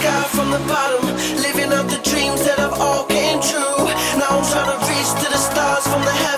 sky from the bottom, living out the dreams that have all came true. Now I'm trying to reach to the stars from the heavens.